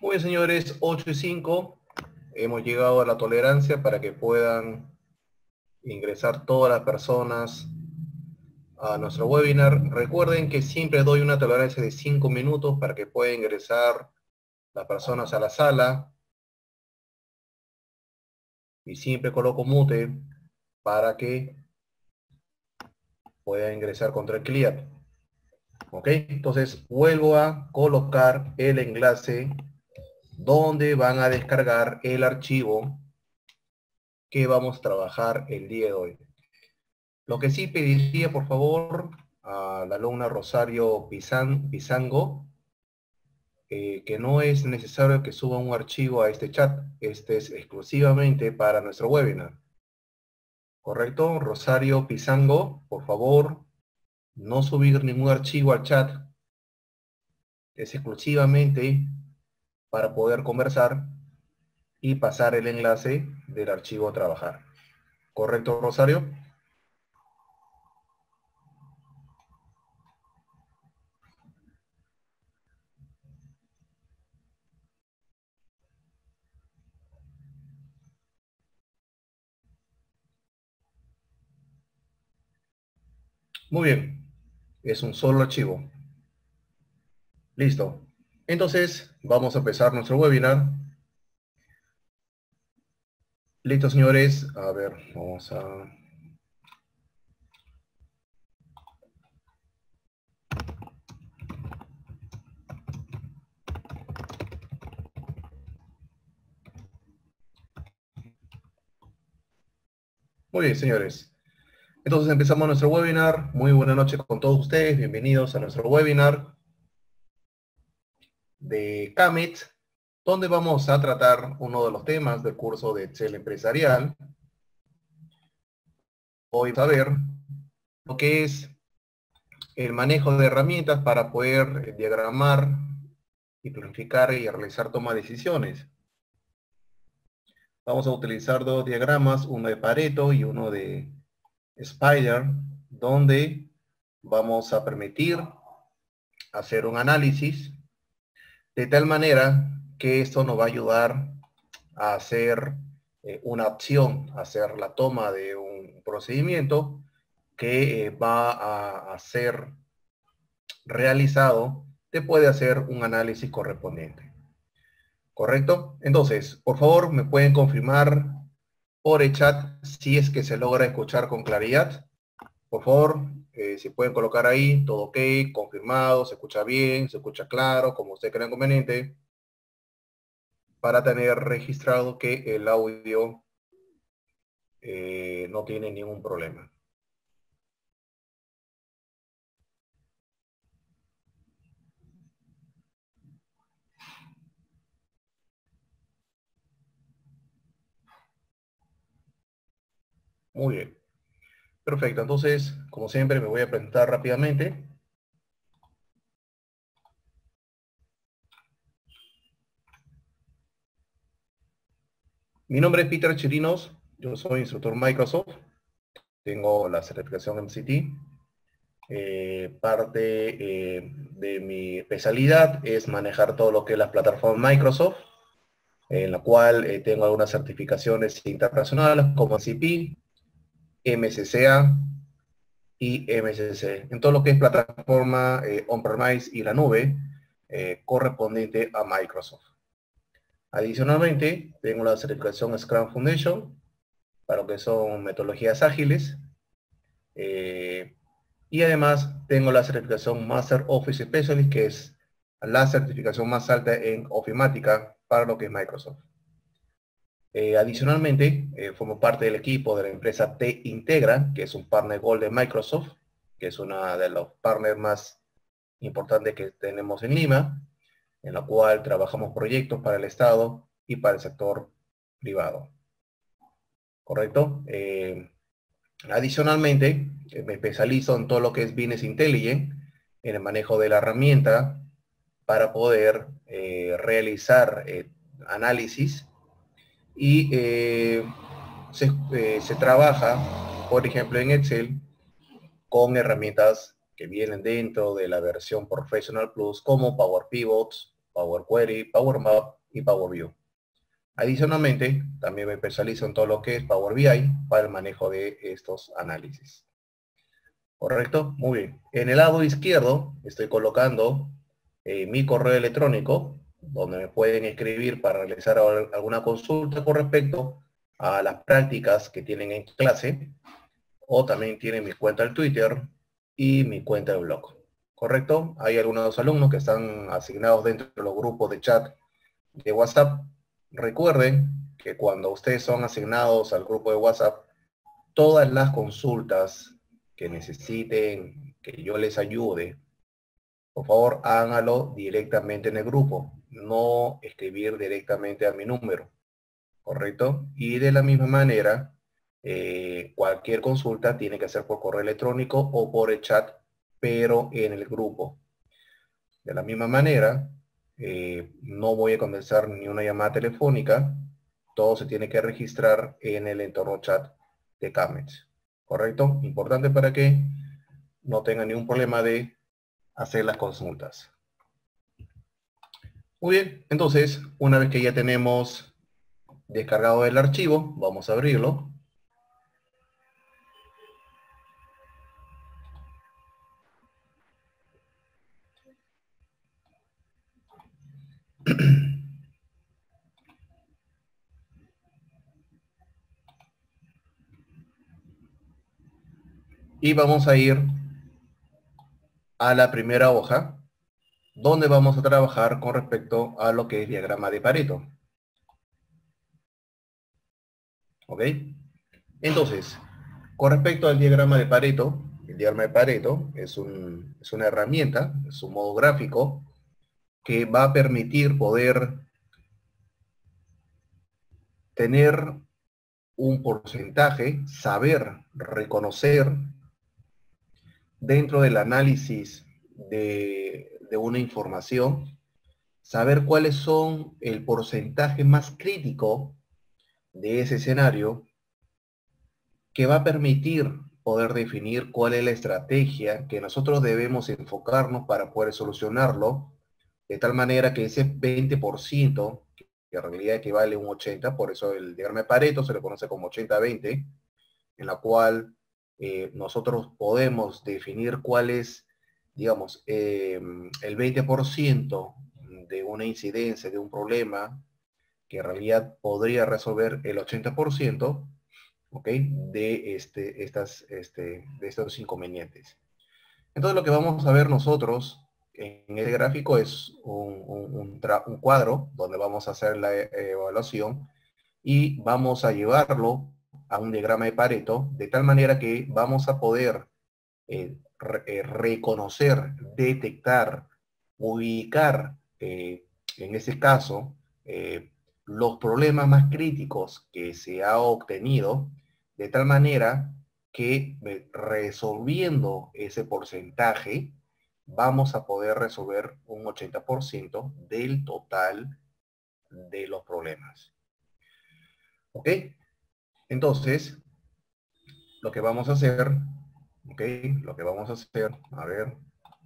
Muy bien, señores, 8:05. Hemos llegado a la tolerancia para que puedan ingresar todas las personas a nuestro webinar. Recuerden que siempre doy una tolerancia de 5 minutos para que puedan ingresar las personas a la sala. Y siempre coloco mute para que pueda ingresar con tranquilidad. ¿Ok? Entonces vuelvo a colocar el enlace donde van a descargar el archivo que vamos a trabajar el día de hoy. Lo que sí pediría, por favor, a la alumna Rosario Pizango, que no es necesario que suba un archivo a este chat. Este es exclusivamente para nuestro webinar. ¿Correcto? Rosario Pizango, por favor, no subir ningún archivo al chat. Es exclusivamente para poder conversar y pasar el enlace del archivo a trabajar. ¿Correcto, Rosario? Muy bien. Es un solo archivo. Listo. Entonces, vamos a empezar nuestro webinar. Listo, señores. A ver, vamos a... Muy bien, señores. Entonces empezamos nuestro webinar. Muy buena noche con todos ustedes. Bienvenidos a nuestro webinar de CAMET, donde vamos a tratar uno de los temas del curso de Excel empresarial. Hoy vamos a ver lo que es el manejo de herramientas para poder diagramar y planificar y realizar toma de decisiones. Vamos a utilizar dos diagramas, uno de Pareto y uno de Spider, donde vamos a permitir hacer un análisis de tal manera que esto nos va a ayudar a hacer una opción, a hacer la toma de un procedimiento que va a ser realizado después de hacer un análisis correspondiente. ¿Correcto? Entonces, por favor, me pueden confirmar por el chat si es que se logra escuchar con claridad. Por favor, si pueden colocar ahí, todo ok, confirmado, se escucha bien, se escucha claro, como usted crea conveniente, para tener registrado que el audio no tiene ningún problema. Muy bien. Perfecto. Entonces, como siempre, me voy a presentar rápidamente. Mi nombre es Peter Chirinos. Yo soy instructor Microsoft. Tengo la certificación MCT. Parte de mi especialidad es manejar todo lo que es la plataforma Microsoft, en la cual tengo algunas certificaciones internacionales como MCP, MCCA y MCC. En todo lo que es plataforma on-premise y la nube correspondiente a Microsoft. Adicionalmente, tengo la certificación Scrum Foundation para lo que son metodologías ágiles. Y además tengo la certificación Master Office Specialist, que es la certificación más alta en ofimática para lo que es Microsoft. Adicionalmente, formo parte del equipo de la empresa T Integra, que es un partner Gold de Microsoft, que es una de los partners más importantes que tenemos en Lima, en la cual trabajamos proyectos para el Estado y para el sector privado. ¿Correcto? Adicionalmente, me especializo en todo lo que es Business Intelligence, en el manejo de la herramienta para poder realizar análisis y se trabaja, por ejemplo, en Excel con herramientas que vienen dentro de la versión Professional Plus como Power Pivots, Power Query, Power Map y Power View. Adicionalmente, también me especializo en todo lo que es Power BI para el manejo de estos análisis. ¿Correcto? Muy bien. En el lado izquierdo estoy colocando mi correo electrónico, donde me pueden escribir para realizar alguna consulta con respecto a las prácticas que tienen en clase, o también tienen mi cuenta de Twitter y mi cuenta de blog. ¿Correcto? Hay algunos alumnos que están asignados dentro de los grupos de chat de WhatsApp. Recuerden que cuando ustedes son asignados al grupo de WhatsApp, todas las consultas que necesiten que yo les ayude, por favor háganlo directamente en el grupo, no escribir directamente a mi número, ¿correcto? Y de la misma manera, cualquier consulta tiene que ser por correo electrónico o por el chat, pero en el grupo. De la misma manera, no voy a comenzar ni una llamada telefónica, todo se tiene que registrar en el entorno chat de Kamenz. ¿Correcto? Importante para que no tengan ningún problema de hacer las consultas. Muy bien, entonces, una vez que ya tenemos descargado el archivo, vamos a abrirlo. Y vamos a ir a la primera hoja, donde vamos a trabajar con respecto a lo que es diagrama de Pareto. ¿Ok? Entonces, con respecto al diagrama de Pareto, el diagrama de Pareto es una herramienta, es un modo gráfico que va a permitir poder tener un porcentaje, saber reconocer dentro del análisis de una información, saber cuáles son el porcentaje más crítico de ese escenario que va a permitir poder definir cuál es la estrategia que nosotros debemos enfocarnos para poder solucionarlo, de tal manera que ese 20%, que en realidad equivale a un 80%, por eso el diagrama de Pareto se le conoce como 80-20, en la cual nosotros podemos definir cuál es, digamos, el 20% de una incidencia, de un problema, que en realidad podría resolver el 80%, ¿ok? De estos inconvenientes. Entonces lo que vamos a ver nosotros en este gráfico es un cuadro donde vamos a hacer la evaluación y vamos a llevarlo a un diagrama de Pareto de tal manera que vamos a poder reconocer, detectar, ubicar, en ese caso, los problemas más críticos que se ha obtenido, de tal manera que resolviendo ese porcentaje, vamos a poder resolver un 80% del total de los problemas. ¿Ok? Entonces, lo que vamos a hacer, ¿ok? Lo que vamos a hacer, a ver,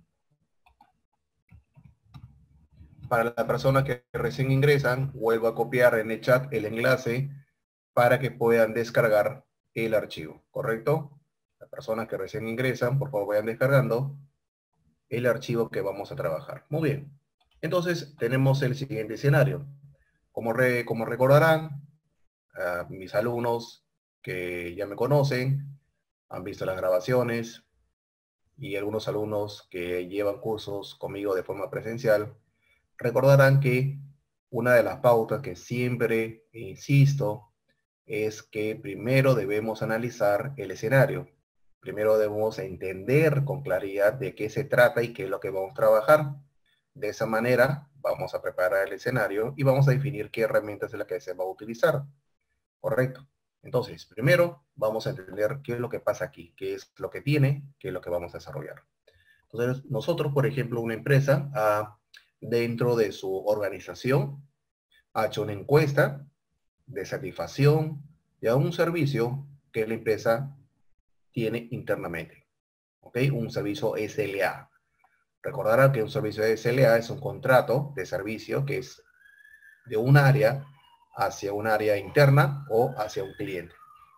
para las personas que recién ingresan, vuelvo a copiar en el chat el enlace para que puedan descargar el archivo, ¿correcto? Las personas que recién ingresan, por favor vayan descargando el archivo que vamos a trabajar. Muy bien. Entonces, tenemos el siguiente escenario. Como recordarán, mis alumnos que ya me conocen, han visto las grabaciones, y algunos alumnos que llevan cursos conmigo de forma presencial, recordarán que una de las pautas que siempre insisto es que primero debemos analizar el escenario. Primero debemos entender con claridad de qué se trata y qué es lo que vamos a trabajar. De esa manera vamos a preparar el escenario y vamos a definir qué herramientas es la que se va a utilizar. Correcto. Entonces, primero vamos a entender qué es lo que pasa aquí, qué es lo que tiene, qué es lo que vamos a desarrollar. Entonces, nosotros, por ejemplo, una empresa, dentro de su organización, ha hecho una encuesta de satisfacción de un servicio que la empresa tiene internamente. ¿Ok? Un servicio SLA. Recordarán que un servicio de SLA es un contrato de servicio que es de un área hacia un área interna o hacia un cliente.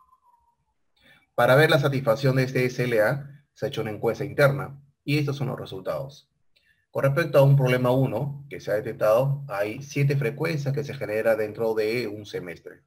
Para ver la satisfacción de este SLA, se ha hecho una encuesta interna y estos son los resultados. Con respecto a un problema 1 que se ha detectado, hay 7 frecuencias que se generan dentro de un semestre.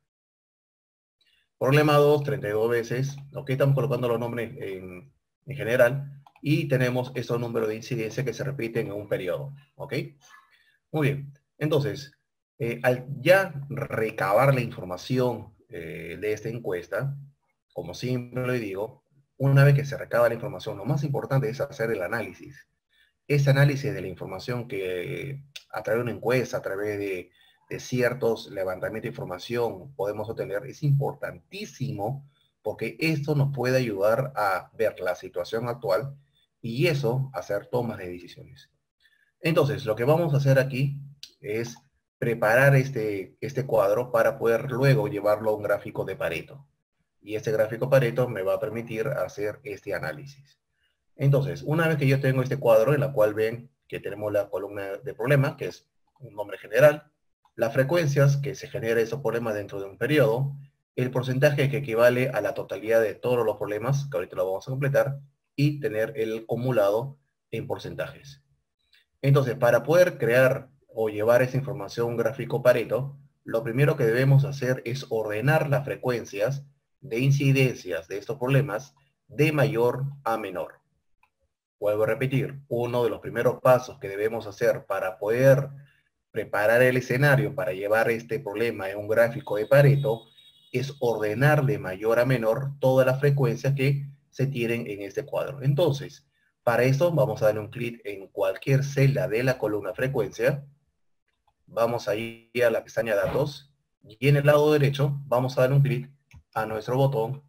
Problema 2, 32 veces. Ok, estamos colocando los nombres en general y tenemos estos números de incidencia que se repiten en un periodo. Ok, muy bien. Entonces, al ya recabar la información de esta encuesta, como siempre le digo, una vez que se recaba la información, lo más importante es hacer el análisis. Ese análisis de la información que a través de una encuesta, a través de ciertos levantamientos de información podemos obtener, es importantísimo porque esto nos puede ayudar a ver la situación actual y eso hacer tomas de decisiones. Entonces, lo que vamos a hacer aquí es preparar este cuadro para poder luego llevarlo a un gráfico de Pareto. Y este gráfico Pareto me va a permitir hacer este análisis. Entonces, una vez que yo tengo este cuadro en la cual ven que tenemos la columna de problema, que es un nombre general, las frecuencias que se genera esos problemas dentro de un periodo, el porcentaje que equivale a la totalidad de todos los problemas, que ahorita lo vamos a completar, y tener el acumulado en porcentajes. Entonces, para poder crear o llevar esa información a un gráfico Pareto, lo primero que debemos hacer es ordenar las frecuencias de incidencias de estos problemas de mayor a menor. Vuelvo a repetir, uno de los primeros pasos que debemos hacer para poder preparar el escenario para llevar este problema en un gráfico de Pareto es ordenar de mayor a menor todas las frecuencias que se tienen en este cuadro. Entonces, para eso vamos a darle un clic en cualquier celda de la columna frecuencia. Vamos a ir a la pestaña datos y en el lado derecho vamos a dar un clic a nuestro botón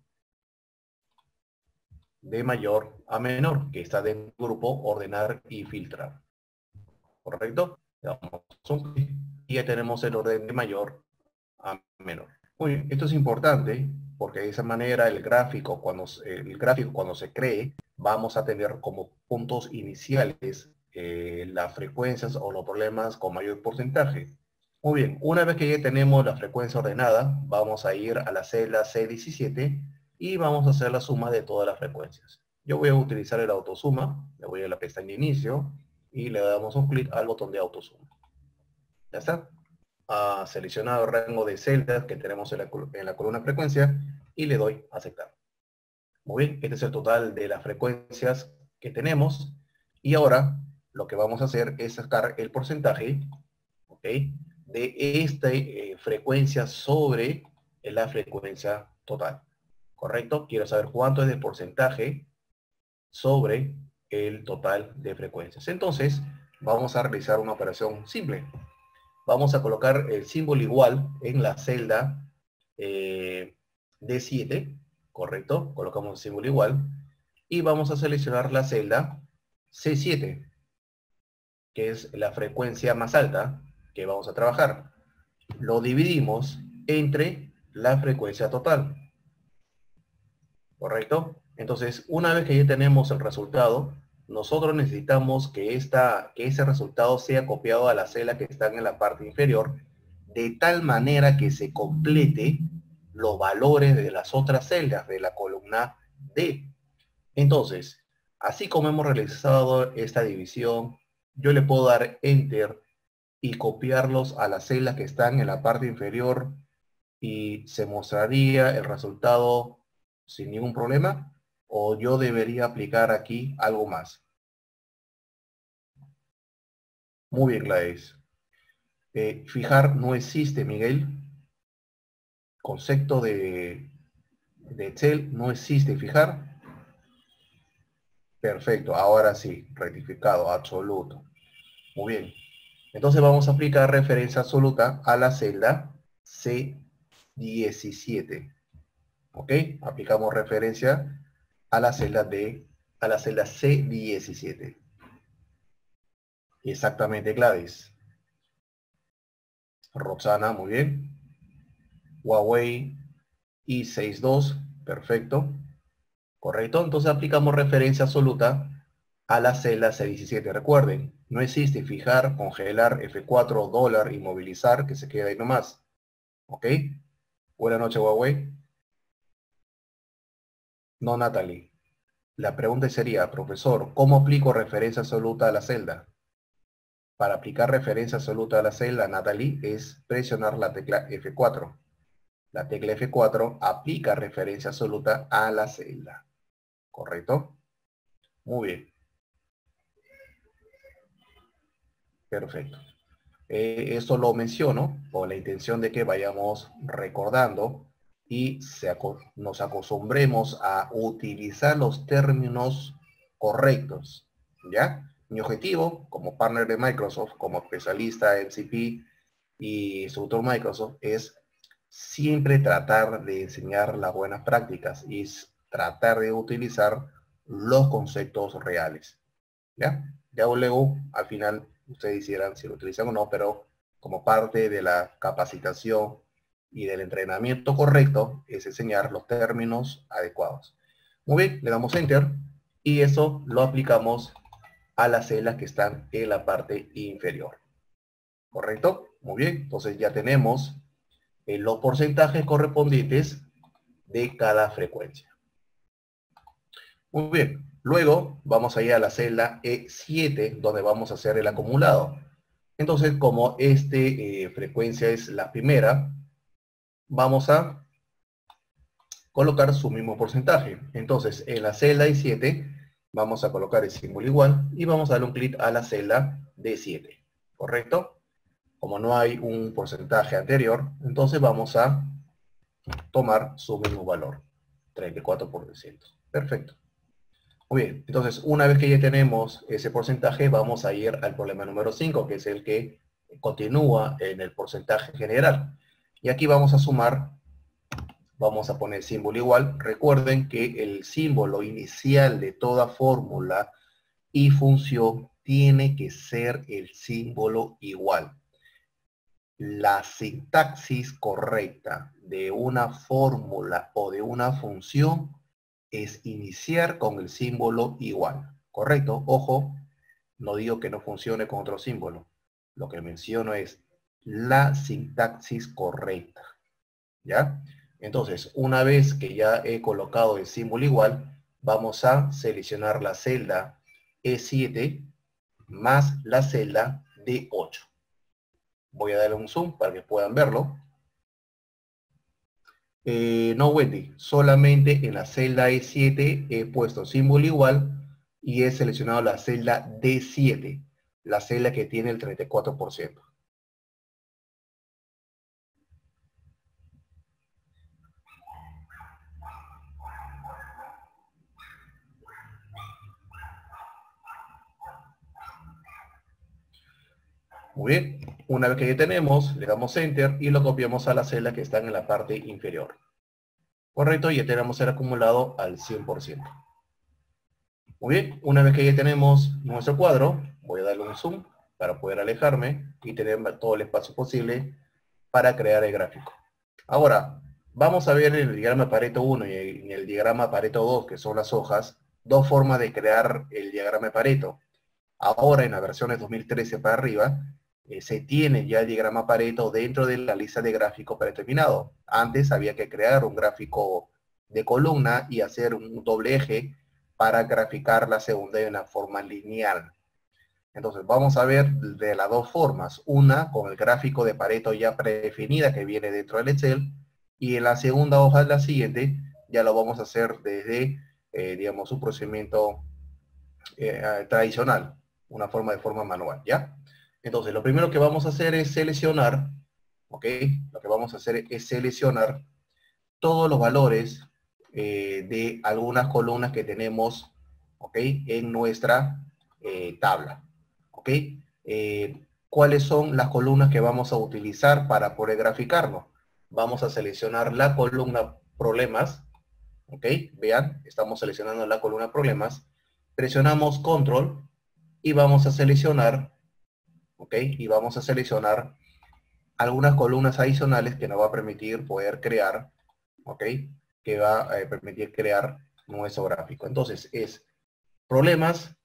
de mayor a menor, que está dentro del grupo ordenar y filtrar. ¿Correcto? Le damos un clic y ya tenemos el orden de mayor a menor. Muy bien, esto es importante porque de esa manera el gráfico cuando se cree, vamos a tener como puntos iniciales las frecuencias o los problemas con mayor porcentaje. Muy bien, una vez que ya tenemos la frecuencia ordenada, vamos a ir a la celda C17 y vamos a hacer la suma de todas las frecuencias. Yo voy a utilizar el autosuma, le voy a la pestaña de inicio y le damos un clic al botón de autosuma. Ya está. Ha seleccionado el rango de celdas que tenemos en la columna frecuencia y le doy a aceptar. Muy bien, este es el total de las frecuencias que tenemos y ahora lo que vamos a hacer es sacar el porcentaje, ¿ok?, de esta frecuencia sobre la frecuencia total. ¿Correcto? Quiero saber cuánto es el porcentaje sobre el total de frecuencias. Entonces, vamos a realizar una operación simple. Vamos a colocar el símbolo igual en la celda D7, ¿correcto? Colocamos el símbolo igual y vamos a seleccionar la celda C7, que es la frecuencia más alta que vamos a trabajar. Lo dividimos entre la frecuencia total, ¿correcto? Entonces, una vez que ya tenemos el resultado, nosotros necesitamos que ese resultado sea copiado a la celda que está en la parte inferior, de tal manera que se complete los valores de las otras celdas de la columna D. Entonces, así como hemos realizado esta división, yo le puedo dar Enter y copiarlos a las celdas que están en la parte inferior y se mostraría el resultado sin ningún problema, o yo debería aplicar aquí algo más. Muy bien, Gladys. Fijar no existe, Miguel. Concepto de Excel no existe fijar. Perfecto, ahora sí, rectificado, absoluto. Muy bien. Entonces vamos a aplicar referencia absoluta a la celda C17. ¿Ok? Aplicamos referencia a la celda C17. Exactamente, Gladys. Roxana, muy bien. Huawei i62, perfecto. Correcto, entonces aplicamos referencia absoluta a la celda C17. Recuerden, no existe fijar, congelar, F4, dólar, inmovilizar, que se queda ahí nomás. ¿Ok? Buenas noches, Huawei. No, Natalie. La pregunta sería, profesor, ¿cómo aplico referencia absoluta a la celda? Para aplicar referencia absoluta a la celda, Natalie, es presionar la tecla F4. La tecla F4 aplica referencia absoluta a la celda. ¿Correcto? Muy bien. Perfecto. Esto lo menciono con la intención de que vayamos recordando y nos acostumbremos a utilizar los términos correctos. ¿Ya? Mi objetivo como partner de Microsoft, como especialista en MCP y instructor Microsoft, es siempre tratar de enseñar las buenas prácticas y tratar de utilizar los conceptos reales. ¿Ya? Ya luego, al final, ustedes hicieran si lo utilizan o no, pero como parte de la capacitación y del entrenamiento correcto, es enseñar los términos adecuados. Muy bien, le damos Enter y eso lo aplicamos a las celdas que están en la parte inferior. ¿Correcto? Muy bien, entonces ya tenemos los porcentajes correspondientes de cada frecuencia. Muy bien, luego vamos a ir a la celda E7 donde vamos a hacer el acumulado. Entonces, como frecuencia es la primera, vamos a colocar su mismo porcentaje. Entonces, en la celda E7 vamos a colocar el símbolo igual y vamos a darle un clic a la celda D7. ¿Correcto? Como no hay un porcentaje anterior, entonces vamos a tomar su mismo valor, 34%. Perfecto. Muy bien, entonces una vez que ya tenemos ese porcentaje, vamos a ir al problema número 5, que es el que continúa en el porcentaje general. Y aquí vamos a sumar, vamos a poner símbolo igual. Recuerden que el símbolo inicial de toda fórmula y función tiene que ser el símbolo igual. La sintaxis correcta de una fórmula o de una función es iniciar con el símbolo igual. ¿Correcto? Ojo, no digo que no funcione con otro símbolo. Lo que menciono es la sintaxis correcta. ¿Ya? Entonces, una vez que ya he colocado el símbolo igual, vamos a seleccionar la celda E7 más la celda D8. Voy a darle un zoom para que puedan verlo. No, Wendy, solamente en la celda E7 he puesto símbolo igual y he seleccionado la celda D7, la celda que tiene el 34%. Muy bien, una vez que ya tenemos, le damos Enter y lo copiamos a la celda que están en la parte inferior. Correcto, ya tenemos el acumulado al 100%. Muy bien, una vez que ya tenemos nuestro cuadro, voy a darle un zoom para poder alejarme y tener todo el espacio posible para crear el gráfico. Ahora, vamos a ver en el diagrama Pareto 1 y en el diagrama Pareto 2, que son las hojas, dos formas de crear el diagrama de Pareto. Ahora, en las versiones 2013 para arriba, se tiene ya el diagrama Pareto dentro de la lista de gráficos predeterminado. Antes había que crear un gráfico de columna y hacer un doble eje para graficar la segunda de una forma lineal. Entonces vamos a ver de las dos formas. Una con el gráfico de Pareto ya predefinida que viene dentro del Excel. Y en la segunda hoja de la siguiente ya lo vamos a hacer desde, digamos, un procedimiento tradicional. Una forma manual, ¿ya? Entonces lo primero que vamos a hacer es seleccionar, ¿ok? Lo que vamos a hacer es seleccionar todos los valores de algunas columnas que tenemos, ¿ok? En nuestra tabla, ¿ok? ¿Cuáles son las columnas que vamos a utilizar para poder graficarlo? Vamos a seleccionar la columna problemas, ¿ok? Vean, estamos seleccionando la columna problemas. Presionamos control y vamos a seleccionar, ¿ok? Y vamos a seleccionar algunas columnas adicionales que nos va a permitir poder crear, ¿ok? Que va a permitir crear nuestro gráfico. Entonces es problemas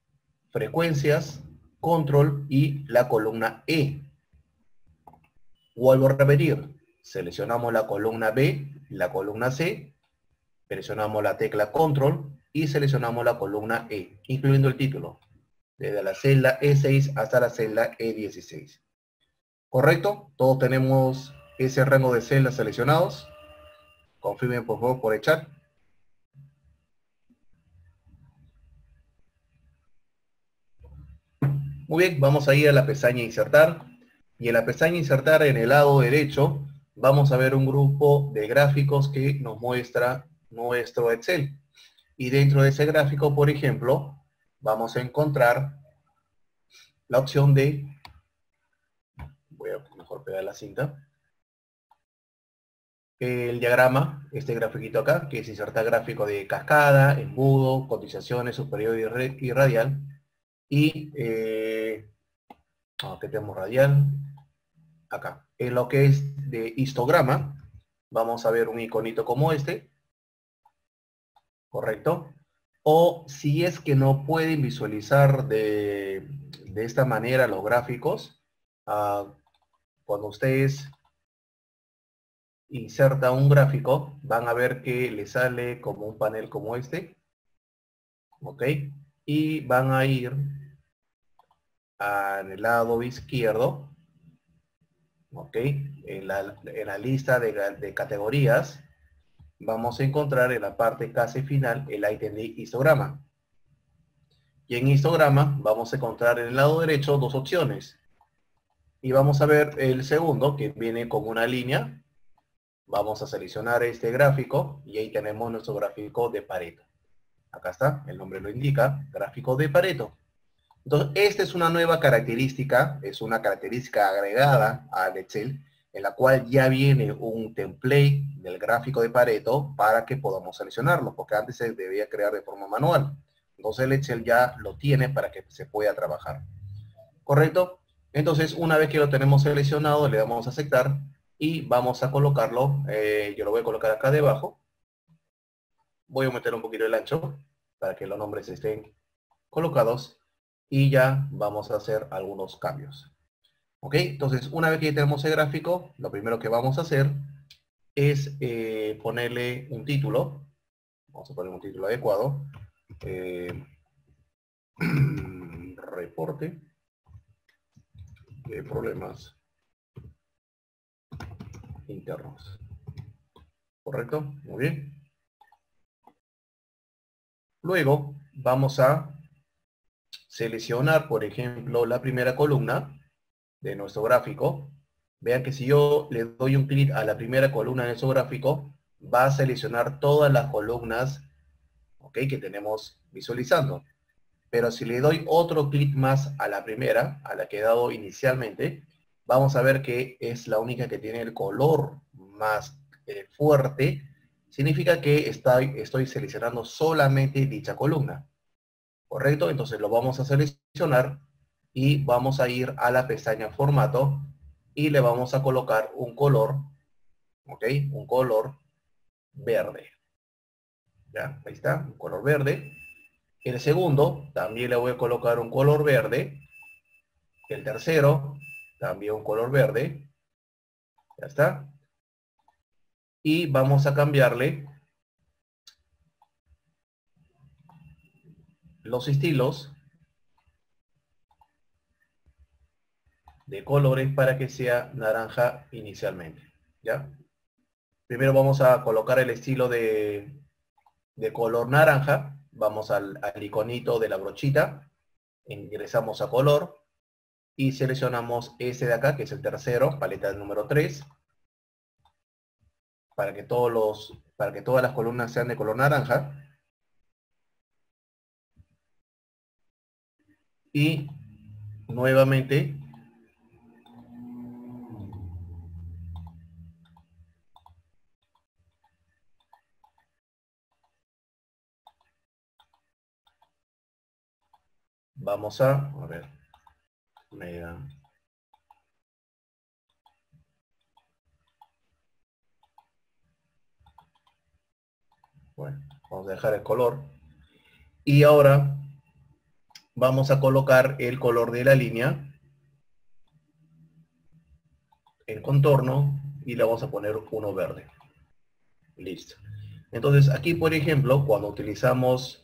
frecuencias, control y la columna E. Vuelvo a repetir, seleccionamos la columna B, la columna C, presionamos la tecla control y seleccionamos la columna E, incluyendo el título, desde la celda E6 hasta la celda E16. ¿Correcto? Todos tenemos ese rango de celdas seleccionados. Confirmen por favor por el chat. Muy bien, vamos a ir a la pestaña insertar. Y en la pestaña insertar, en el lado derecho, vamos a ver un grupo de gráficos que nos muestra nuestro Excel. Y dentro de ese gráfico, por ejemplo, vamos a encontrar la opción de, voy a mejor pegar la cinta, el diagrama, este grafiquito acá, que es insertar gráfico de cascada, embudo, cotizaciones superior y radial. Y, aquí tenemos radial, acá. En lo que es de histograma, vamos a ver un iconito como este, ¿correcto? O si es que no pueden visualizar de esta manera los gráficos, cuando ustedes insertan un gráfico, van a ver que le sale como un panel como este, ¿ok? Y van a ir en el lado izquierdo, ¿ok? En la lista de categorías, vamos a encontrar en la parte casi final el ítem de histograma. Y en histograma vamos a encontrar en el lado derecho dos opciones. Y vamos a ver el segundo, que viene con una línea. Vamos a seleccionar este gráfico y ahí tenemos nuestro gráfico de Pareto. Acá está, el nombre lo indica, gráfico de Pareto. Entonces, esta es una nueva característica, es una característica agregada al Excel, en la cual ya viene un template del gráfico de Pareto para que podamos seleccionarlo, porque antes se debía crear de forma manual. Entonces el Excel ya lo tiene para que se pueda trabajar. ¿Correcto? Entonces, una vez que lo tenemos seleccionado, le damos a aceptar y vamos a colocarlo, yo lo voy a colocar acá debajo. Voy a meter un poquito el ancho para que los nombres estén colocados y ya vamos a hacer algunos cambios. ¿Ok? Entonces, una vez que ya tenemos el gráfico, lo primero que vamos a hacer es ponerle un título. Vamos a poner un título adecuado. Reporte de problemas internos. ¿Correcto? Muy bien. Luego vamos a seleccionar, por ejemplo, la primera columna de nuestro gráfico. Vean que si yo le doy un clic a la primera columna de nuestro gráfico, va a seleccionar todas las columnas, ¿ok?, que tenemos visualizando. Pero si le doy otro clic más a la primera, a la que he dado inicialmente, vamos a ver que es la única que tiene el color más fuerte. Significa que estoy seleccionando solamente dicha columna. ¿Correcto? Entonces lo vamos a seleccionar y vamos a ir a la pestaña formato y le vamos a colocar un color, ¿ok? Un color verde. Ya, ahí está, un color verde. El segundo, también le voy a colocar un color verde. El tercero, también un color verde. Ya está. Y vamos a cambiarle los estilos de colores para que sea naranja inicialmente. ¿Ya? Primero vamos a colocar el estilo de color naranja. Vamos al iconito de la brochita. Ingresamos a color. Y seleccionamos este de acá, que es el tercero, paleta número 3. Para que todas las columnas sean de color naranja. Y nuevamente vamos a ver, bueno, vamos a dejar el color. Y ahora vamos a colocar el color de la línea, el contorno, y le vamos a poner uno verde. Listo. Entonces aquí, por ejemplo, cuando utilizamos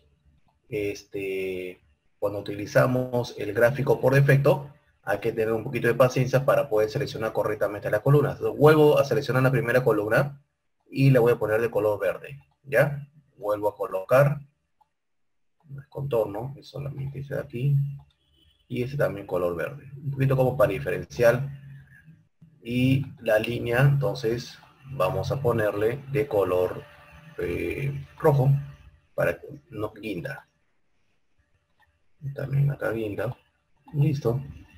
el gráfico por defecto, hay que tener un poquito de paciencia para poder seleccionar correctamente la columna. Entonces, vuelvo a seleccionar la primera columna y le voy a poner de color verde. ¿Ya? Vuelvo a colocar el contorno, que solamente ese de aquí, y ese también color verde. Un poquito como para diferenciar. Y la línea, entonces, vamos a ponerle de color rojo para que no guinda. También acá guinda. Listo.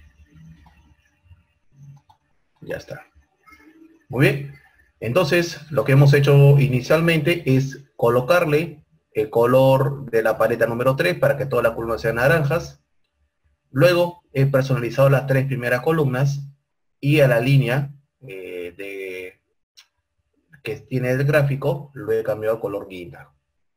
Ya está. Muy bien. Entonces, lo que hemos hecho inicialmente es colocarle el color de la paleta número 3 para que todas las columnas sean naranjas. Luego he personalizado las 3 primeras columnas y a la línea que tiene el gráfico lo he cambiado a color guinda.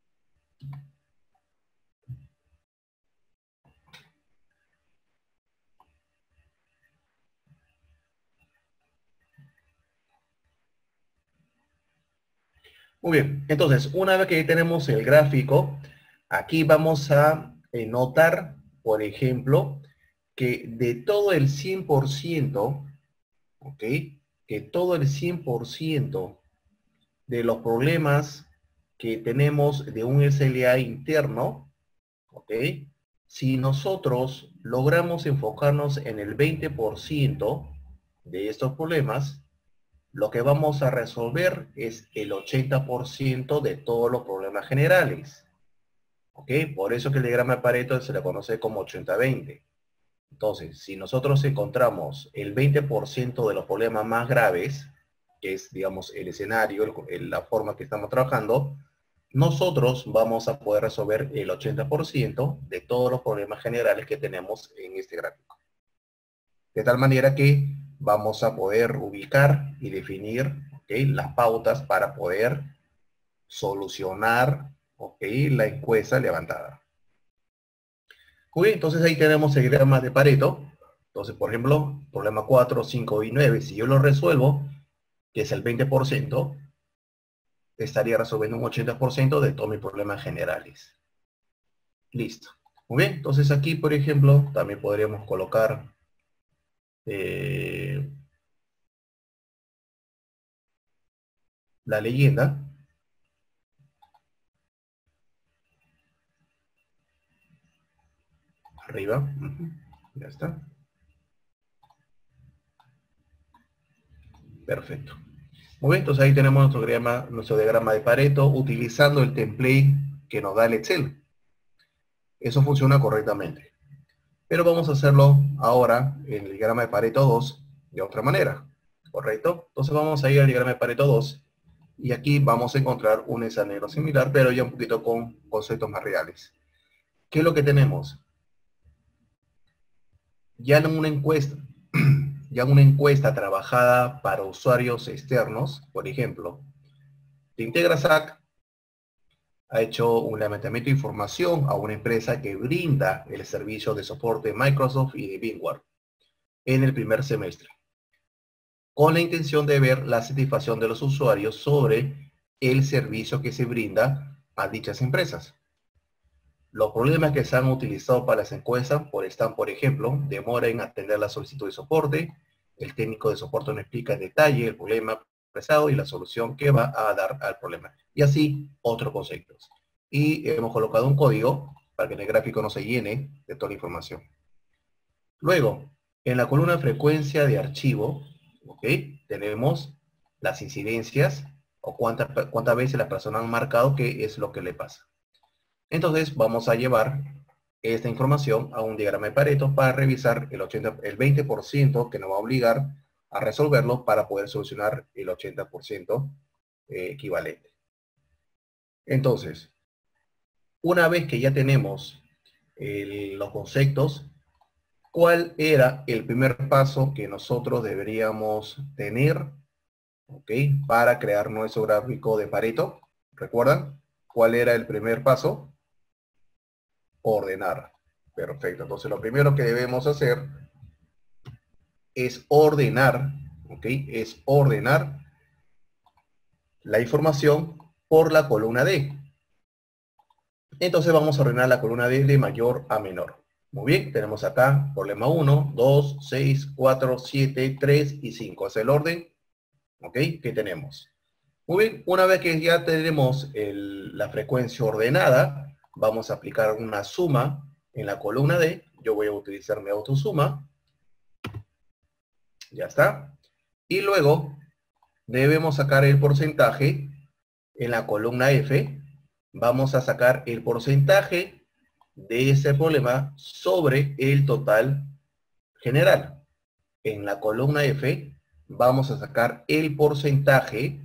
Muy bien, entonces una vez que tenemos el gráfico, aquí vamos a notar, por ejemplo, que de todo el 100%, ¿ok? Que todo el 100% de los problemas que tenemos de un SLA interno, ¿ok? Si nosotros logramos enfocarnos en el 20% de estos problemas, lo que vamos a resolver es el 80% de todos los problemas generales. ¿Ok? Por eso que el diagrama de Pareto se le conoce como 80-20. Entonces, si nosotros encontramos el 20% de los problemas más graves, que es, digamos, el escenario, la forma que estamos trabajando, nosotros vamos a poder resolver el 80% de todos los problemas generales que tenemos en este gráfico. De tal manera que vamos a poder ubicar y definir, ¿okay?, las pautas para poder solucionar, ¿okay?, la encuesta levantada. Muy bien, entonces ahí tenemos el diagrama de Pareto. Entonces, por ejemplo, problema 4, 5 y 9, si yo lo resuelvo, que es el 20%, estaría resolviendo un 80% de todos mis problemas generales. Listo. Muy bien, entonces aquí, por ejemplo, también podríamos colocar la leyenda. Arriba. Ya está. Perfecto. Muy bien, entonces ahí tenemos nuestro diagrama de Pareto utilizando el template que nos da el Excel. Eso funciona correctamente. Pero vamos a hacerlo ahora en el diagrama de Pareto 2 de otra manera. ¿Correcto? Entonces vamos a ir al diagrama de Pareto 2 y aquí vamos a encontrar un escenario similar, pero ya un poquito con conceptos más reales. ¿Qué es lo que tenemos? Ya en una encuesta trabajada para usuarios externos, por ejemplo, de IntegraSAC ha hecho un levantamiento de información a una empresa que brinda el servicio de soporte de Microsoft y de VMware en el primer semestre, con la intención de ver la satisfacción de los usuarios sobre el servicio que se brinda a dichas empresas. Los problemas que se han utilizado para las encuestas están, por ejemplo, demora en atender la solicitud de soporte, el técnico de soporte no explica en detalle el problema expresado y la solución que va a dar al problema. Y así otros conceptos. Y hemos colocado un código para que en el gráfico no se llene de toda la información. Luego, en la columna frecuencia de archivo, ¿ok?, tenemos las incidencias o cuántas veces las personas han marcado qué es lo que le pasa. Entonces vamos a llevar esta información a un diagrama de Pareto para revisar el 20% que nos va a obligar a resolverlo para poder solucionar el 80% equivalente. Entonces, una vez que ya tenemos los conceptos, ¿cuál era el primer paso que nosotros deberíamos tener, ¿okay?, para crear nuestro gráfico de Pareto? ¿Recuerdan cuál era el primer paso? Ordenar. Perfecto. Entonces lo primero que debemos hacer es ordenar, ¿ok? Es ordenar la información por la columna D. Entonces vamos a ordenar la columna D de mayor a menor. Muy bien, tenemos acá problema 1, 2, 6, 4, 7, 3 y 5. Es el orden, ¿ok? Que tenemos. Muy bien, una vez que ya tenemos la frecuencia ordenada, vamos a aplicar una suma en la columna D. Yo voy a utilizar mi autosuma. Ya está. Y luego debemos sacar el porcentaje en la columna F. Vamos a sacar el porcentaje de ese problema sobre el total general. En la columna F vamos a sacar el porcentaje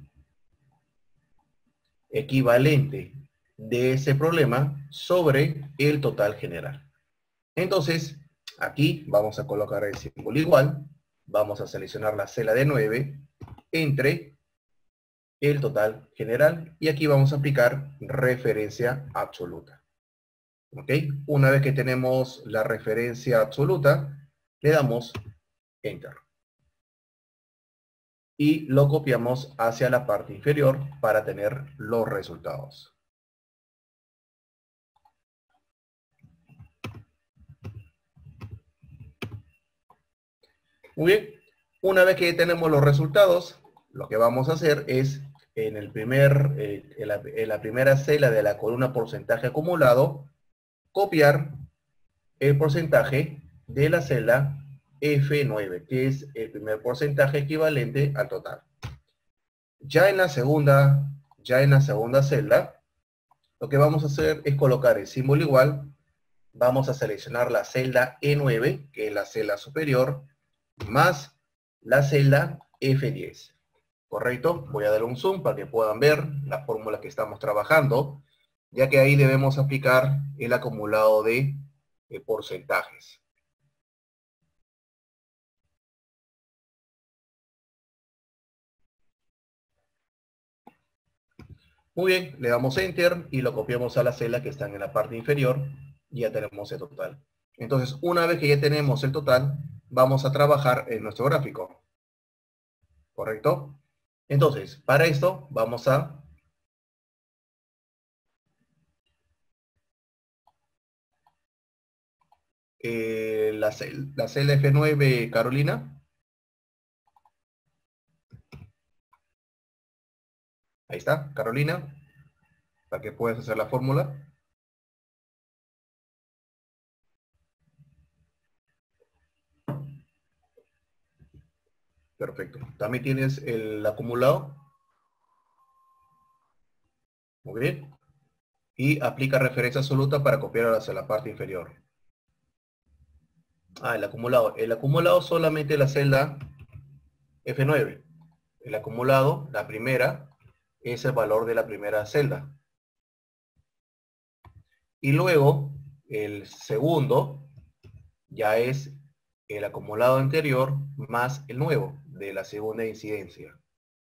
equivalente de ese problema sobre el total general. Entonces, aquí vamos a colocar el símbolo igual, vamos a seleccionar la celda de 9 entre el total general y aquí vamos a aplicar referencia absoluta. ¿Ok? Una vez que tenemos la referencia absoluta, le damos Enter. Y lo copiamos hacia la parte inferior para tener los resultados. Muy bien, una vez que tenemos los resultados, lo que vamos a hacer es en la primera celda de la columna porcentaje acumulado, copiar el porcentaje de la celda F9, que es el primer porcentaje equivalente al total. Ya en la segunda celda, lo que vamos a hacer es colocar el símbolo igual, vamos a seleccionar la celda E9, que es la celda superior, más la celda F10. ¿Correcto? Voy a dar un zoom para que puedan ver la fórmula que estamos trabajando, ya que ahí debemos aplicar el acumulado de porcentajes. Muy bien, le damos Enter y lo copiamos a las celdas que están en la parte inferior y ya tenemos el total. Entonces, una vez que ya tenemos el total, vamos a trabajar en nuestro gráfico. ¿Correcto? Entonces, para esto vamos a la celda F9, Carolina. Ahí está, Carolina, para que puedas hacer la fórmula. Perfecto. También tienes el acumulado. Muy bien. Y aplica referencia absoluta para copiar hacia la parte inferior. Ah, el acumulado. El acumulado solamente la celda F9. El acumulado, la primera, es el valor de la primera celda. Y luego, el segundo, ya es el acumulado anterior más el nuevo de la segunda incidencia.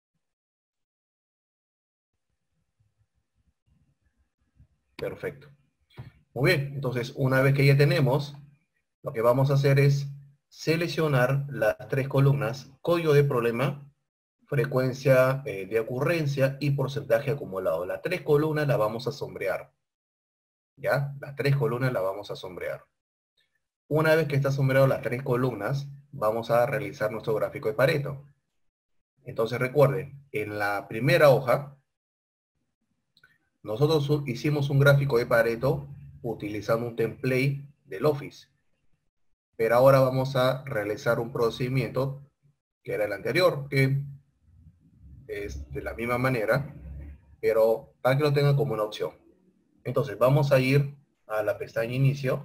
Perfecto. Muy bien, entonces una vez que ya tenemos, lo que vamos a hacer es seleccionar las tres columnas, código de problema, frecuencia de ocurrencia y porcentaje acumulado. Las tres columnas las vamos a sombrear. ¿Ya? Las tres columnas las vamos a sombrear. Una vez que está sombreado las tres columnas, vamos a realizar nuestro gráfico de Pareto. Entonces recuerden, en la primera hoja, nosotros hicimos un gráfico de Pareto utilizando un template del Office. Pero ahora vamos a realizar un procedimiento que era el anterior, que es de la misma manera, pero para que lo tengan como una opción. Entonces vamos a ir a la pestaña Inicio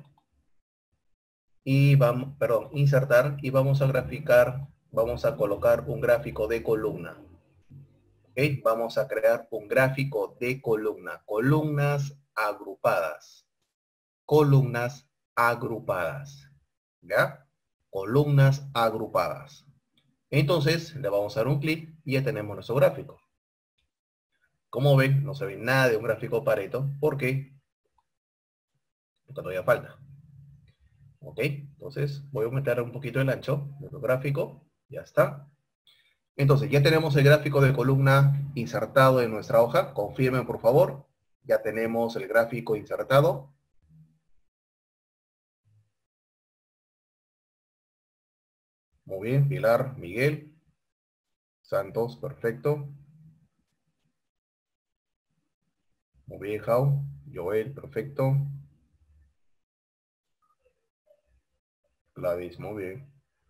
y vamos, perdón, Insertar y vamos a graficar, vamos a colocar un gráfico de columna. ¿Ok? Vamos a crear un gráfico de columna, columnas agrupadas, columnas agrupadas, ¿ya? Columnas agrupadas. Entonces le vamos a dar un clic y ya tenemos nuestro gráfico. Como ven, no se ve nada de un gráfico Pareto porque todavía falta. Ok, entonces voy a aumentar un poquito el ancho de nuestro gráfico. Ya está. Entonces ya tenemos el gráfico de columna insertado en nuestra hoja. Confirmen por favor. Ya tenemos el gráfico insertado. Muy bien, Pilar, Miguel, Santos, perfecto. Muy bien, Jau, Joel, perfecto. Gladys, muy bien.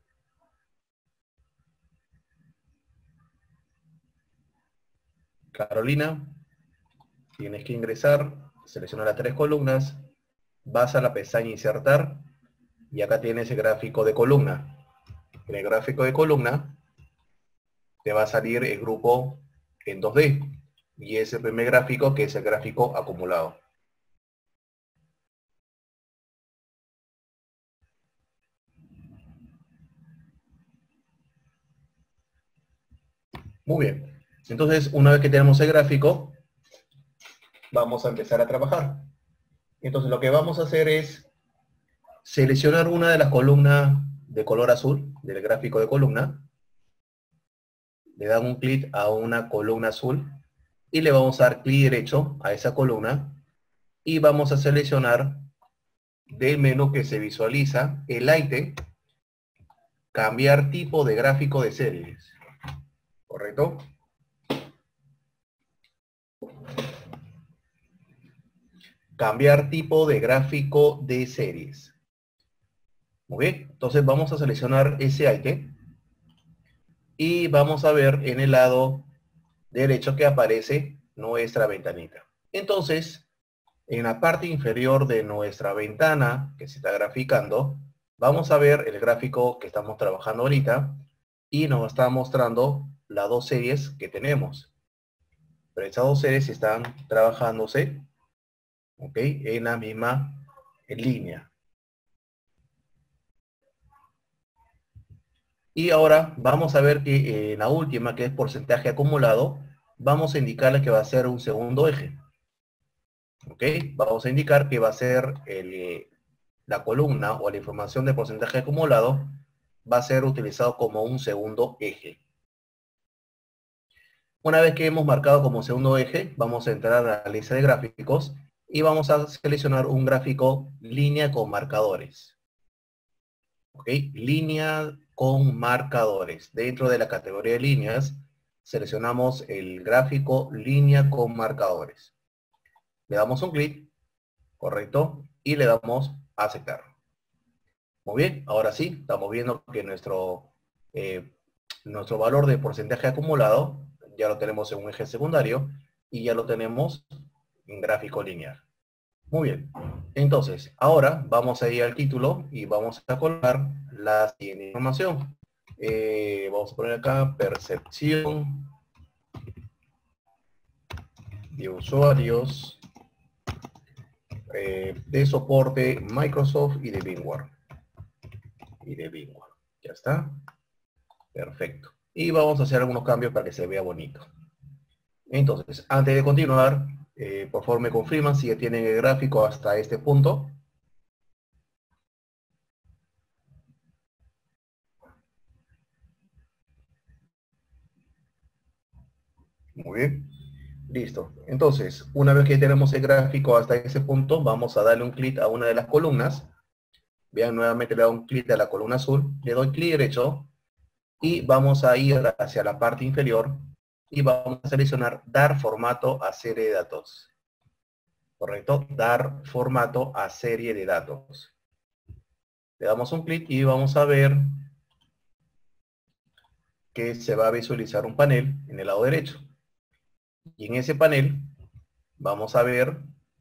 Carolina, tienes que ingresar, selecciona las tres columnas, vas a la pestaña insertar y acá tienes el gráfico de columna. En el gráfico de columna te va a salir el grupo en 2D y es el primer gráfico que es el gráfico acumulado. Muy bien. Entonces, una vez que tenemos el gráfico, vamos a empezar a trabajar. Entonces, lo que vamos a hacer es seleccionar una de las columnas de color azul del gráfico de columna. Le dan un clic a una columna azul y le vamos a dar clic derecho a esa columna y vamos a seleccionar del menú que se visualiza el ítem cambiar tipo de gráfico de series. ¿Correcto? Cambiar tipo de gráfico de series. Muy bien, entonces vamos a seleccionar ese ítem y vamos a ver en el lado derecho que aparece nuestra ventanita. Entonces, en la parte inferior de nuestra ventana que se está graficando, vamos a ver el gráfico que estamos trabajando ahorita y nos está mostrando las dos series que tenemos. Pero estas dos series están trabajándose, ¿ok?, en la misma línea. Y ahora vamos a ver que la última, que es porcentaje acumulado, vamos a indicarle que va a ser un segundo eje. ¿Ok? Vamos a indicar que va a ser la columna o la información de porcentaje acumulado va a ser utilizado como un segundo eje. Una vez que hemos marcado como segundo eje, vamos a entrar a la lista de gráficos y vamos a seleccionar un gráfico línea con marcadores. ¿Ok? Línea con marcadores. Dentro de la categoría de líneas, seleccionamos el gráfico línea con marcadores. Le damos un clic, correcto, y le damos a aceptar. Muy bien, ahora sí, estamos viendo que nuestro valor de porcentaje acumulado ya lo tenemos en un eje secundario y ya lo tenemos en gráfico lineal. Muy bien, entonces ahora vamos a ir al título y vamos a colocar la siguiente información. Vamos a poner acá percepción de usuarios de soporte Microsoft y de VMware. Ya está. Perfecto. Y vamos a hacer algunos cambios para que se vea bonito. Entonces, antes de continuar, por favor me confirman si ya tienen el gráfico hasta este punto. Muy bien. Listo. Entonces, una vez que tenemos el gráfico hasta ese punto, vamos a darle un clic a una de las columnas. Vean, nuevamente le doy un clic a la columna azul. Le doy clic derecho y vamos a ir hacia la parte inferior y vamos a seleccionar dar formato a serie de datos. ¿Correcto? Dar formato a serie de datos. Le damos un clic y vamos a ver que se va a visualizar un panel en el lado derecho. Y en ese panel vamos a ver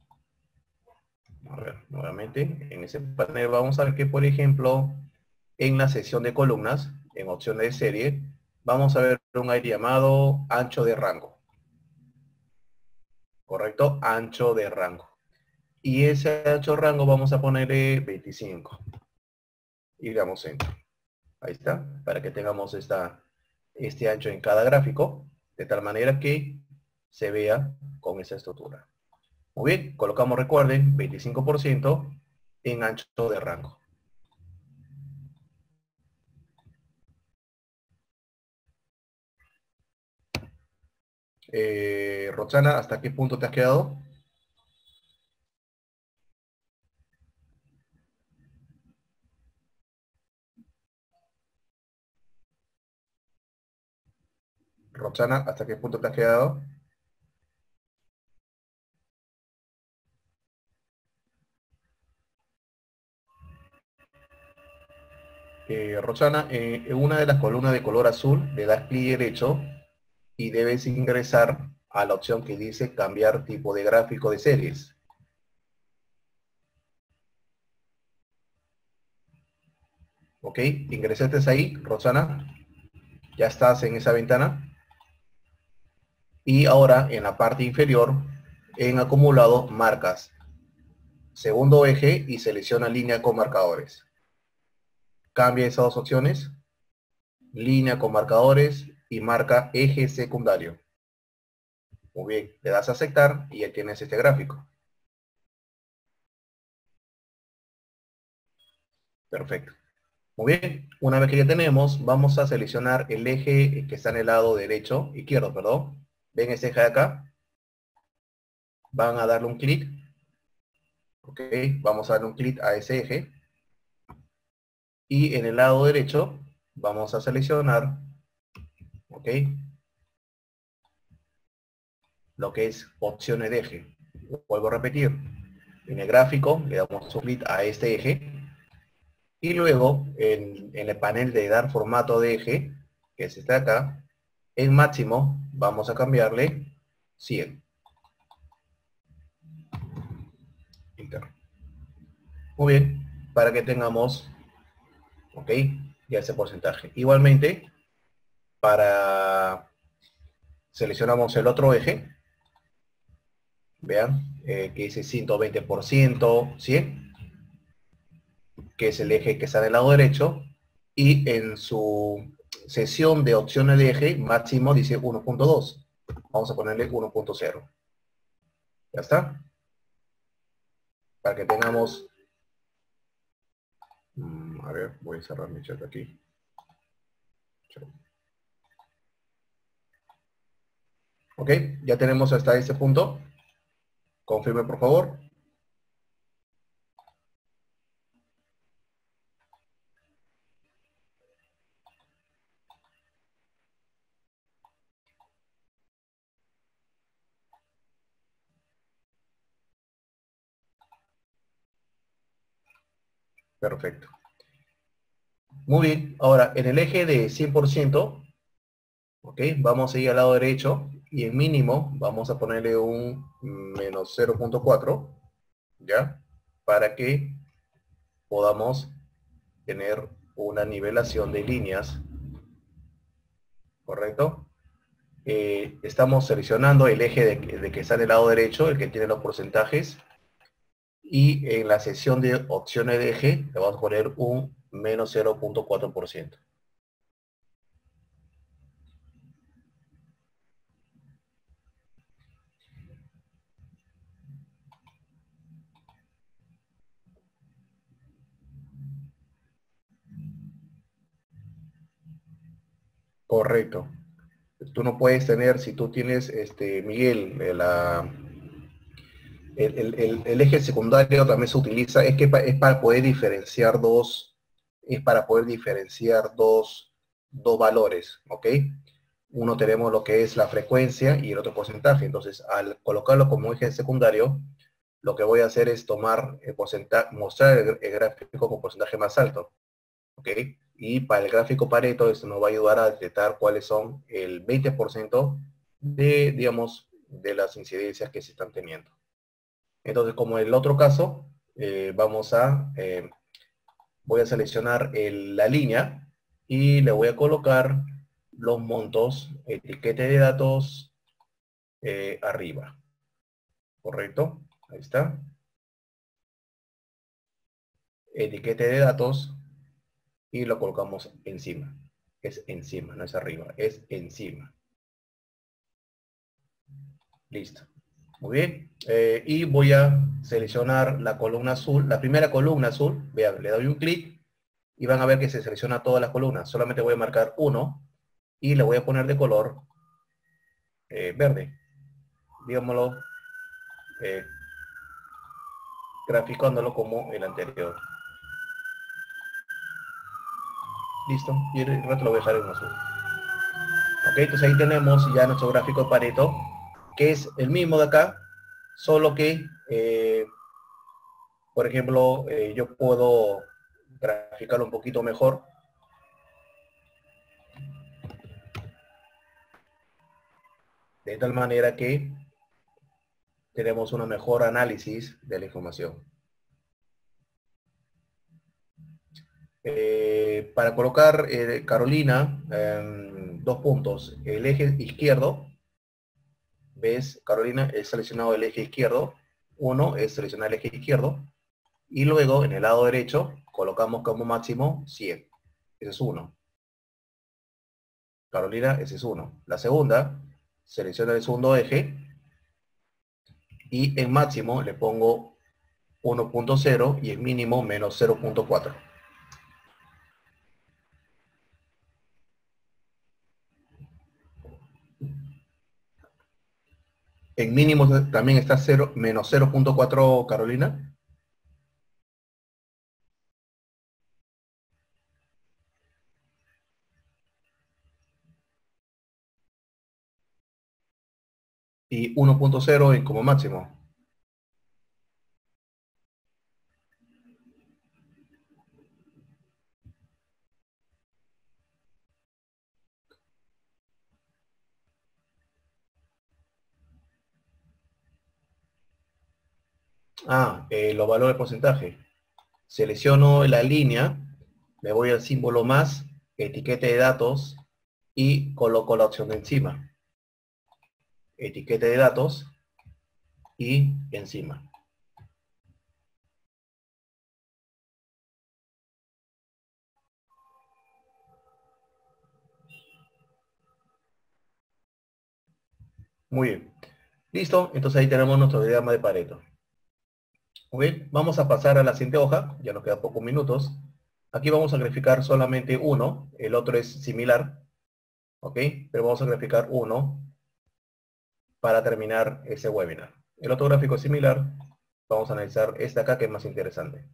nuevamente, en ese panel vamos a ver que, por ejemplo, en la sección de columnas, en opciones de serie, vamos a ver un área llamado ancho de rango. ¿Correcto? Ancho de rango. Y ese ancho de rango vamos a ponerle 25. Y le damos enter. Ahí está, para que tengamos este ancho en cada gráfico, de tal manera que se vea con esa estructura. Muy bien, colocamos, recuerden, 25% en ancho de rango. Roxana, ¿hasta qué punto te has quedado? Roxana, ¿hasta qué punto te has quedado? Roxana, en una de las columnas de color azul le das clic derecho y debes ingresar a la opción que dice cambiar tipo de gráfico de series. ¿Ok? Ingresaste ahí, Roxana. Ya estás en esa ventana. Y ahora en la parte inferior, en acumulado, marcas segundo eje y selecciona línea con marcadores. Cambia esas dos opciones, línea con marcadores y marca eje secundario. Muy bien, le das a aceptar y ya tienes este gráfico. Perfecto. Muy bien, una vez que ya tenemos, vamos a seleccionar el eje que está en el lado derecho, izquierdo, perdón. ¿Ven este eje de acá? Van a darle un clic. Ok, vamos a darle un clic a ese eje. Y en el lado derecho, vamos a seleccionar, ok, lo que es opciones de eje. Vuelvo a repetir, en el gráfico le damos un clic a este eje y luego en el panel de dar formato de eje, que es este de acá, en máximo vamos a cambiarle 100. Enter. Muy bien, para que tengamos, ok, ya ese porcentaje. Igualmente, para seleccionamos el otro eje, vean, que dice 120%, 100, que es el eje que está del lado derecho, y en su sesión de opciones de eje máximo dice 1.2. Vamos a ponerle 1.0. Ya está. Para que tengamos... a ver, voy a cerrar mi chat aquí. Ok, ya tenemos hasta este punto. Confirme, por favor. Perfecto. Muy bien. Ahora, en el eje de 100%, ok, vamos a ir al lado derecho y en mínimo vamos a ponerle un menos 0.4, ¿ya? Para que podamos tener una nivelación de líneas, ¿correcto? Estamos seleccionando el eje de que está del lado derecho, el que tiene los porcentajes, y en la sección de opciones de eje le vamos a poner un menos 0.4%. Correcto. Tú no puedes tener, si tú tienes, Miguel, el eje secundario también se utiliza, es para poder diferenciar dos valores, ¿ok? Uno tenemos lo que es la frecuencia y el otro porcentaje. Entonces, al colocarlo como eje secundario, lo que voy a hacer es tomar el porcentaje, mostrar el gráfico con porcentaje más alto, ¿ok? Y para el gráfico Pareto, esto nos va a ayudar a detectar cuáles son el 20% de, digamos, de las incidencias que se están teniendo. Entonces, como en el otro caso, voy a seleccionar la línea y le voy a colocar los montos, etiquete de datos arriba. ¿Correcto? Ahí está. Etiquete de datos y lo colocamos encima. Es encima, no es arriba, es encima. Listo. Muy bien. Y voy a seleccionar la columna azul, la primera columna azul. Vean, le doy un clic y van a ver que se selecciona todas las columnas. Solamente voy a marcar uno y le voy a poner de color verde. Digámoslo, graficándolo como el anterior. Listo, y el resto lo voy a dejar en azul. Ok, entonces ahí tenemos ya nuestro gráfico de Pareto, que es el mismo de acá, solo que, por ejemplo, yo puedo graficarlo un poquito mejor. De tal manera que tenemos un mejor análisis de la información. Para colocar Carolina, dos puntos. El eje izquierdo, ¿ves? Carolina, he seleccionado el eje izquierdo. Uno es seleccionar el eje izquierdo. Y luego, en el lado derecho, colocamos como máximo 100. Ese es uno. Carolina, ese es uno. La segunda, selecciona el segundo eje. Y en máximo le pongo 1.0 y en mínimo menos 0.4. En mínimo también está 0, menos 0.4 Carolina. Y 1.0 en como máximo. Los valores de porcentaje. Selecciono la línea, me voy al símbolo más, etiqueta de datos y coloco la opción de encima. Etiqueta de datos y encima. Muy bien. Listo, entonces ahí tenemos nuestro diagrama de Pareto. Muy bien, vamos a pasar a la siguiente hoja, ya nos quedan pocos minutos. Aquí vamos a graficar solamente uno, el otro es similar, ¿ok? Pero vamos a graficar uno para terminar ese webinar. El otro gráfico es similar, vamos a analizar este acá que es más interesante.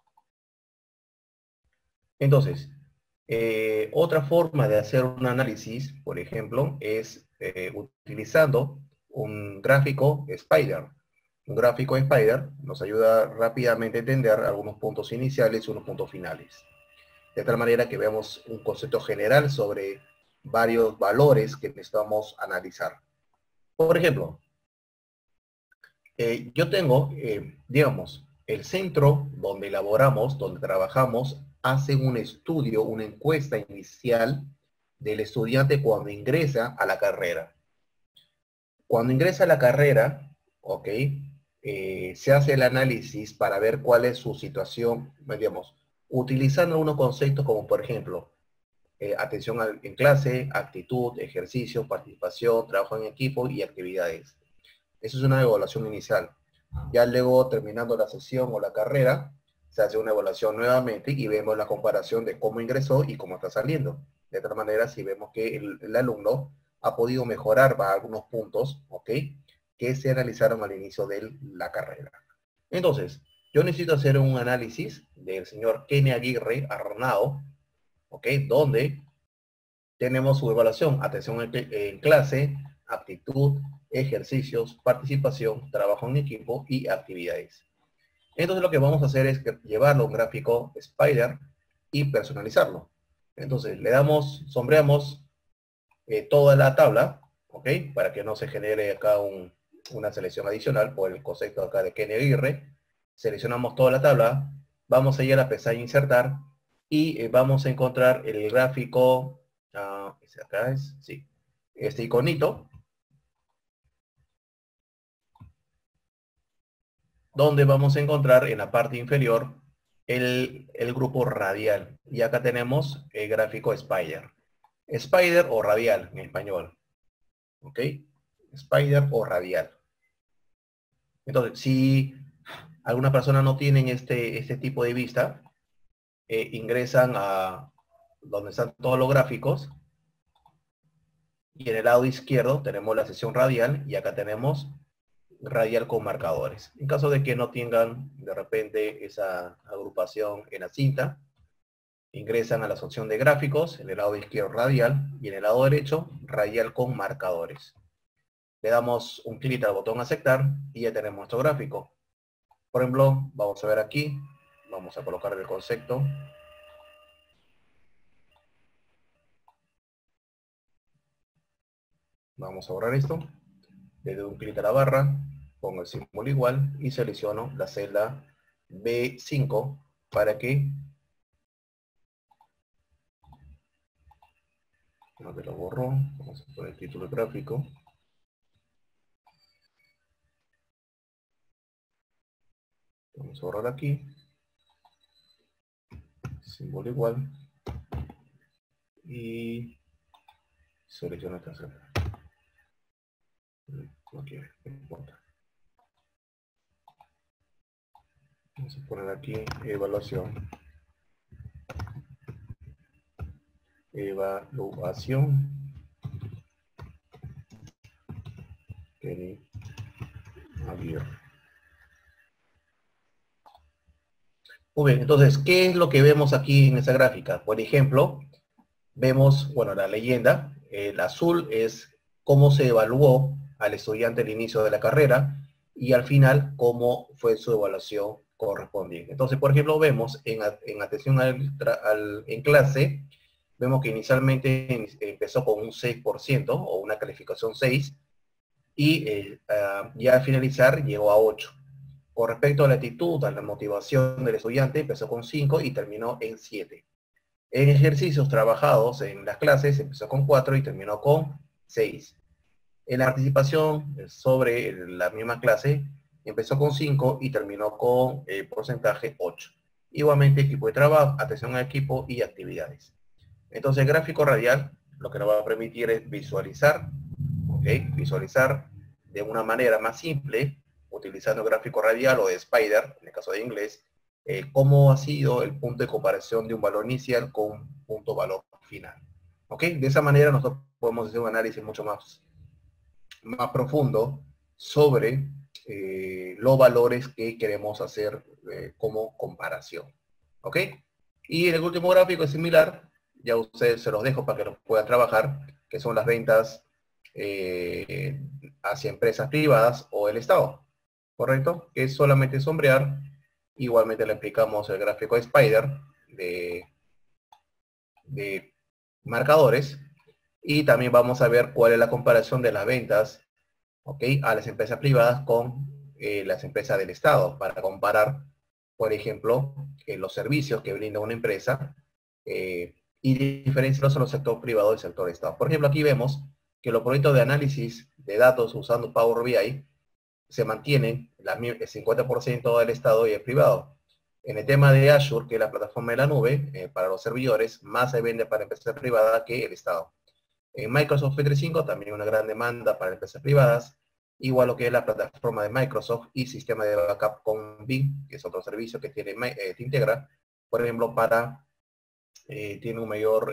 Entonces, otra forma de hacer un análisis, por ejemplo, es utilizando un gráfico Spider. Un gráfico Spider nos ayuda rápidamente a entender algunos puntos iniciales y unos puntos finales. De tal manera que veamos un concepto general sobre varios valores que necesitamos analizar. Por ejemplo, yo tengo, digamos, el centro donde elaboramos, donde trabajamos, hace un estudio, una encuesta inicial del estudiante cuando ingresa a la carrera. Cuando ingresa a la carrera, ok, se hace el análisis para ver cuál es su situación, digamos, utilizando unos conceptos como, por ejemplo, atención en clase, actitud, ejercicio, participación, trabajo en equipo y actividades. Eso es una evaluación inicial. Ya luego, terminando la sesión o la carrera, se hace una evaluación nuevamente y vemos la comparación de cómo ingresó y cómo está saliendo. De tal manera, si vemos que el alumno ha podido mejorar algunos puntos, ¿ok? Que se analizaron al inicio de la carrera. Entonces, yo necesito hacer un análisis del señor Kenny Aguirre Arnao, ¿ok? Donde tenemos su evaluación, atención en clase, aptitud, ejercicios, participación, trabajo en equipo y actividades. Entonces lo que vamos a hacer es llevarlo a un gráfico Spider y personalizarlo. Entonces le damos, sombreamos toda la tabla, ¿ok? Para que no se genere acá una selección adicional por el concepto acá de Kenny Aguirre. Seleccionamos toda la tabla, vamos a ir a la pestaña insertar y vamos a encontrar el gráfico, ese acá es, sí, este iconito, donde vamos a encontrar en la parte inferior el grupo radial. Y acá tenemos el gráfico Spider. Spider o radial en español. ¿Ok? Spider o radial. Entonces, si alguna persona no tienen este tipo de vista, ingresan a donde están todos los gráficos Y en el lado izquierdo tenemos la sección radial y acá tenemos radial con marcadores. En caso de que no tengan de repente esa agrupación en la cinta, ingresan a la opción de gráficos, en el lado izquierdo radial y en el lado derecho radial con marcadores. Le damos un clic al botón aceptar y ya tenemos nuestro gráfico. Por ejemplo, vamos a ver aquí, vamos a colocar el concepto. Vamos a borrar esto. Le doy un clic a la barra, pongo el símbolo igual y selecciono la celda B5 para que no te lo borro. Vamos a poner el título gráfico. Vamos a borrar aquí. Símbolo igual. Y selecciono esta celda. No quiere, no importa. Vamos a poner aquí evaluación. Evaluación. Kenny Javier. Muy bien, entonces, ¿qué es lo que vemos aquí en esta gráfica? Por ejemplo, vemos, bueno, la leyenda. El azul es cómo se evaluó al estudiante al inicio de la carrera y al final cómo fue su evaluación correspondiente. Entonces, por ejemplo, vemos en atención en clase, vemos que inicialmente empezó con un 6% o una calificación 6 y ya al finalizar llegó a 8. Con respecto a la actitud, a la motivación del estudiante, empezó con 5 y terminó en 7. En ejercicios trabajados en las clases empezó con 4 y terminó con 6. En la participación sobre la misma clase empezó con 5 y terminó con porcentaje 8. Igualmente equipo de trabajo, atención al equipo y actividades. Entonces el gráfico radial lo que nos va a permitir es visualizar, ¿ok? Visualizar de una manera más simple, utilizando el gráfico radial o de Spider, en el caso de inglés, cómo ha sido el punto de comparación de un valor inicial con un punto valor final. ¿Ok? De esa manera nosotros podemos hacer un análisis mucho más profundo sobre los valores que queremos hacer como comparación. ¿Ok? Y en el último gráfico es similar, ya ustedes se los dejo para que lo puedan trabajar, que son las ventas hacia empresas privadas o el Estado. ¿Correcto? Que es solamente sombrear. Igualmente le aplicamos el gráfico de Spider de marcadores. Y también vamos a ver cuál es la comparación de las ventas, ¿ok?, a las empresas privadas con las empresas del Estado, para comparar, por ejemplo, los servicios que brinda una empresa y diferenciarlos en el sector privado y el sector Estado. Por ejemplo, aquí vemos que los proyectos de análisis de datos usando Power BI se mantienen el 50% del Estado y el privado. En el tema de Azure, que es la plataforma de la nube, para los servidores, más se vende para empresas privadas que el Estado. En Microsoft 365 también una gran demanda para empresas privadas, igual lo que es la plataforma de Microsoft y sistema de backup con Bing, que es otro servicio que tiene, que integra, por ejemplo, tiene un mayor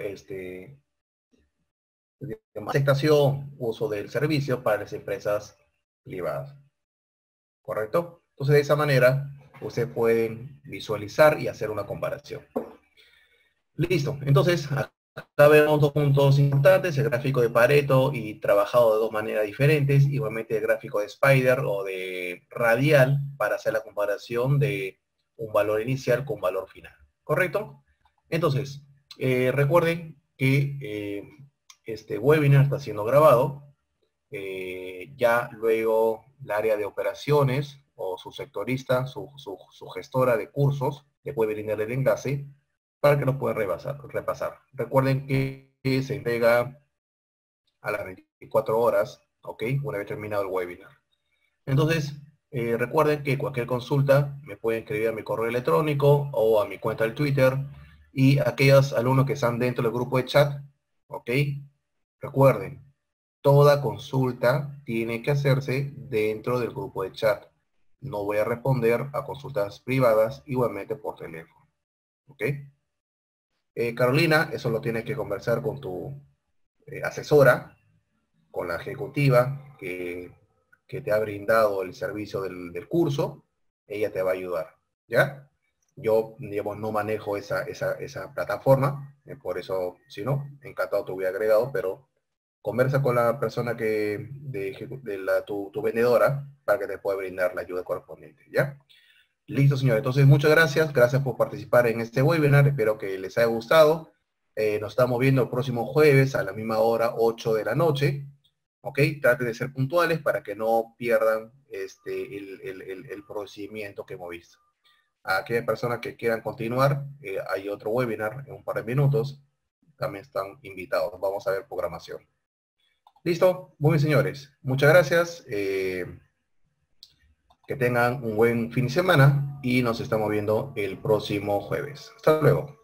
aceptación, uso del servicio para las empresas privadas. ¿Correcto? Entonces de esa manera ustedes pueden visualizar y hacer una comparación. Listo. Entonces acá vemos dos puntos importantes, el gráfico de Pareto y trabajado de dos maneras diferentes, igualmente el gráfico de Spider o de radial para hacer la comparación de un valor inicial con valor final. ¿Correcto? Entonces, recuerden que este webinar está siendo grabado. Ya luego el área de operaciones o su sectorista, su gestora de cursos, le puede brindar el enlace para que lo puedan repasar. Recuerden que se entrega a las 24 horas, ¿ok? Una vez terminado el webinar. Entonces, recuerden que cualquier consulta me pueden escribir a mi correo electrónico o a mi cuenta del Twitter, y aquellos alumnos que están dentro del grupo de chat, ¿ok? Recuerden, toda consulta tiene que hacerse dentro del grupo de chat. No voy a responder a consultas privadas igualmente por teléfono. ¿Ok? Carolina, eso lo tienes que conversar con tu asesora. con la ejecutiva que te ha brindado el servicio del curso. Ella te va a ayudar, ¿ya? Yo, digamos, no manejo esa plataforma, por eso, si no, encantado te hubiera agregado, pero conversa con la persona tu vendedora para que te pueda brindar la ayuda correspondiente, ¿ya? Listo, señor. Entonces, muchas gracias. Gracias por participar en este webinar. Espero que les haya gustado. Nos estamos viendo el próximo jueves a la misma hora, 8 de la noche. ¿Ok? Traten de ser puntuales para que no pierdan el procedimiento que hemos visto. A aquellas personas que quieran continuar, hay otro webinar en un par de minutos. También están invitados. Vamos a ver programación. Listo. Muy bien, señores. Muchas gracias. Que tengan un buen fin de semana y nos estamos viendo el próximo jueves. Hasta luego.